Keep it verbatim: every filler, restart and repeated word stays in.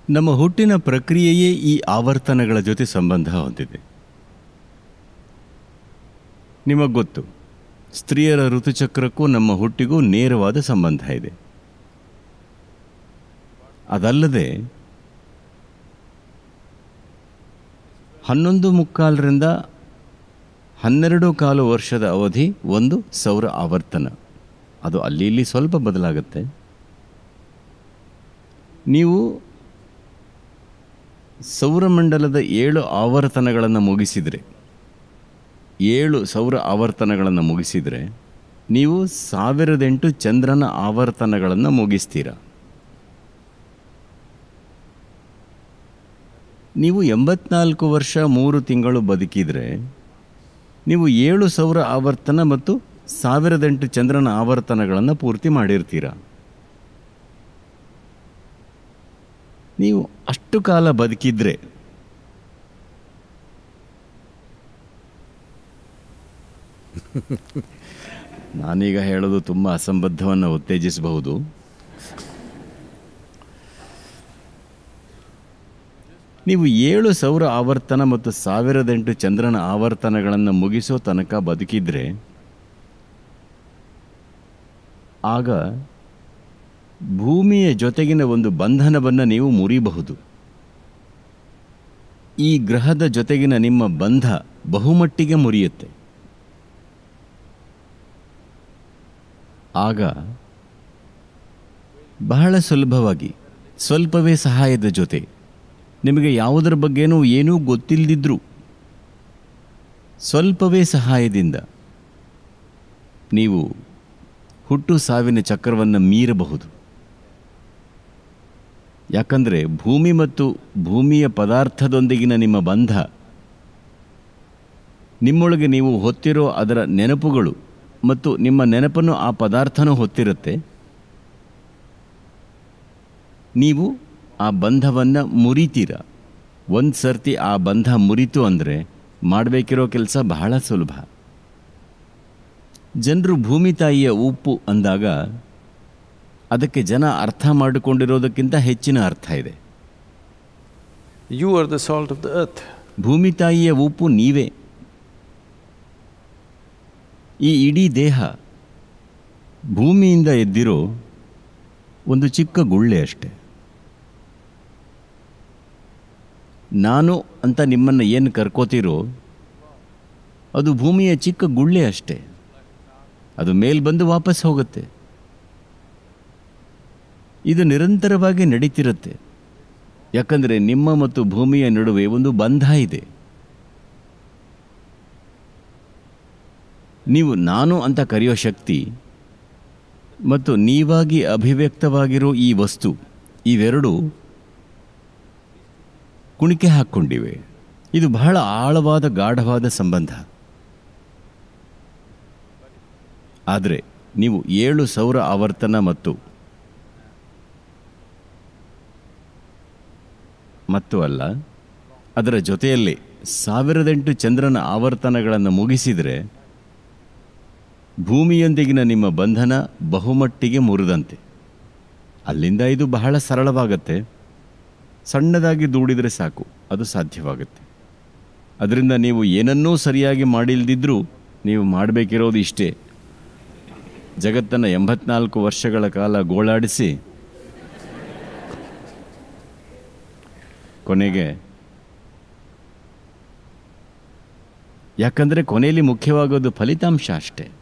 ನಮ್ಮ ಹುಟ್ಟಿನ ಪ್ರಕ್ರಿಯೆಯೇ ಈ ಆವರ್ತನಗಳ ಜೊತೆ ಸಂಬಂಧ ಹೊಂದಿದೆ. ನಿಮಗೆ ಗೊತ್ತು, ಸ್ತ್ರೀಯರ ಋತುಚಕ್ರಕ್ಕೂ ನಮ್ಮ ಹುಟ್ಟಿಗೂ ನೇರವಾದ ಸಂಬಂಧ ಇದೆ. ಅದಲ್ಲದೆ ಹನ್ನೊಂದು ಮುಕ್ಕಾಲರಿಂದ ಹನ್ನೆರಡು ಕಾಲು ವರ್ಷದ ಅವಧಿ ಒಂದು ಸೌರ ಆವರ್ತನ. ಅದು ಅಲ್ಲಿ ಇಲ್ಲಿ ಸ್ವಲ್ಪ ಬದಲಾಗುತ್ತೆ. ನೀವು ಸೌರಮಂಡಲದ ಏಳು ಆವರ್ತನಗಳನ್ನು ಮುಗಿಸಿದರೆ ಏಳು ಸೌರ ಆವರ್ತನಗಳನ್ನು ಮುಗಿಸಿದರೆ ನೀವು ಸಾವಿರದೆಂಟು ಚಂದ್ರನ ಆವರ್ತನಗಳನ್ನು ಮುಗಿಸ್ತೀರ. ನೀವು ಎಂಬತ್ನಾಲ್ಕು ವರ್ಷ ಮೂರು ತಿಂಗಳು ಬದುಕಿದರೆ ನೀವು ಏಳು ಸೌರ ಆವರ್ತನ ಮತ್ತು ಸಾವಿರದೆಂಟು ಚಂದ್ರನ ಆವರ್ತನಗಳನ್ನು ಪೂರ್ತಿ ಮಾಡಿರ್ತೀರ. ನೀವು ಅಷ್ಟು ಕಾಲ ಬದುಕಿದ್ರೆ ನಾನೀಗ ಹೇಳೋದು ತುಂಬ ಅಸಂಬದ್ಧವನ್ನು ಉತ್ತೇಜಿಸಬಹುದು. ನೀವು ಏಳು ಸೌರ ಆವರ್ತನ ಮತ್ತು ಸಾವಿರದೆಂಟು ಚಂದ್ರನ ಆವರ್ತನಗಳನ್ನು ಮುಗಿಸೋ ತನಕ ಬದುಕಿದ್ರೆ ಆಗ ಭೂಮಿಯ ಜೊತೆಗಿನ ಒಂದು ಬಂಧನವನ್ನು ನೀವು ಮುರಿಬಹುದು. ಈ ಗ್ರಹದ ಜೊತೆಗಿನ ನಿಮ್ಮ ಬಂಧ ಬಹುಮಟ್ಟಿಗೆ ಮುರಿಯುತ್ತೆ. ಆಗ ಬಹಳ ಸುಲಭವಾಗಿ ಸ್ವಲ್ಪವೇ ಸಹಾಯದ ಜೊತೆ ನಿಮಗೆ ಯಾವುದರ ಬಗ್ಗೆನೂ ಏನೂ ಗೊತ್ತಿಲ್ಲದಿದ್ರೂ ಸ್ವಲ್ಪವೇ ಸಹಾಯದಿಂದ ನೀವು ಹುಟ್ಟು ಸಾವಿನ ಚಕ್ರವನ್ನು ಮೀರಬಹುದು. ಯಾಕಂದರೆ ಭೂಮಿ ಮತ್ತು ಭೂಮಿಯ ಪದಾರ್ಥದೊಂದಿಗಿನ ನಿಮ್ಮ ಬಂಧ, ನಿಮ್ಮೊಳಗೆ ನೀವು ಹೊತ್ತಿರೋ ಅದರ ನೆನಪುಗಳು ಮತ್ತು ನಿಮ್ಮ ನೆನಪನ್ನು ಆ ಪದಾರ್ಥನೂ ಹೊತ್ತಿರುತ್ತೆ. ನೀವು ಆ ಬಂಧವನ್ನು ಮುರಿತೀರ. ಒಂದು ಸರ್ತಿ ಆ ಬಂಧ ಮುರಿತು ಅಂದರೆ ಮಾಡಬೇಕಿರೋ ಕೆಲಸ ಬಹಳ ಸುಲಭ. ಜನರು ಭೂಮಿ ತಾಯಿಯ ಉಪ್ಪು ಅಂದಾಗ ಅದಕ್ಕೆ ಜನ ಅರ್ಥ ಮಾಡಿಕೊಂಡಿರೋದಕ್ಕಿಂತ ಹೆಚ್ಚಿನ ಅರ್ಥ ಇದೆ. You are the salt of the earth. ಭೂಮಿ ತಾಯಿಯ ಉಪ್ಪು ನೀವೇ. ಈ ಇಡೀ ದೇಹ ಭೂಮಿಯಿಂದ ಎದ್ದಿರೋ ಒಂದು ಚಿಕ್ಕ ಗುಳ್ಳೆ ಅಷ್ಟೆ. ನಾನು ಅಂತ ನಿಮ್ಮನ್ನು ಏನು ಕರ್ಕೋತಿರೋ ಅದು ಭೂಮಿಯ ಚಿಕ್ಕ ಗುಳ್ಳೆ ಅಷ್ಟೆ. ಅದು ಮೇಲ್ ಬಂದು ವಾಪಸ್ ಹೋಗುತ್ತೆ. ಇದು ನಿರಂತರವಾಗಿ ನಡೀತಿರುತ್ತೆ. ಯಾಕಂದರೆ ನಿಮ್ಮ ಮತ್ತು ಭೂಮಿಯ ನಡುವೆ ಒಂದು ಬಂಧ ಇದೆ. ನೀವು ನಾನು ಅಂತ ಕರೆಯೋ ಶಕ್ತಿ ಮತ್ತು ನೀವಾಗಿ ಅಭಿವ್ಯಕ್ತವಾಗಿರೋ ಈ ವಸ್ತು, ಇವೆರಡೂ ಕುಣಿಕೆ ಹಾಕ್ಕೊಂಡಿವೆ. ಇದು ಬಹಳ ಆಳವಾದ ಗಾಢವಾದ ಸಂಬಂಧ. ಆದರೆ ನೀವು ಏಳು ಸೌರ ಆವರ್ತನ ಮತ್ತು ಮತ್ತು ಅಲ್ಲ ಅದರ ಜೊತೆಯಲ್ಲಿ ಸಾವಿರದೆಂಟು ಚಂದ್ರನ ಆವರ್ತನಗಳನ್ನು ಮುಗಿಸಿದರೆ ಭೂಮಿಯೊಂದಿಗಿನ ನಿಮ್ಮ ಬಂಧನ ಬಹುಮಟ್ಟಿಗೆ ಮುರಿದಂತೆ. ಅಲ್ಲಿಂದ ಇದು ಬಹಳ ಸರಳವಾಗತ್ತೆ. ಸಣ್ಣದಾಗಿ ದೂಡಿದರೆ ಸಾಕು, ಅದು ಸಾಧ್ಯವಾಗುತ್ತೆ. ಅದರಿಂದ ನೀವು ಏನನ್ನೂ ಸರಿಯಾಗಿ ಮಾಡಿಲ್ದಿದ್ರೂ ನೀವು ಮಾಡಬೇಕಿರೋದು ಇಷ್ಟೇ: ಜಗತ್ತನ್ನು ಎಂಬತ್ನಾಲ್ಕು ವರ್ಷಗಳ ಕಾಲ ಗೋಳಾಡಿಸಿ ಕೊನೆಗೆ, ಯಾಕಂದರೆ ಕೊನೆಯಲ್ಲಿ ಮುಖ್ಯವಾಗೋದು ಫಲಿತಾಂಶ ಅಷ್ಟೇ.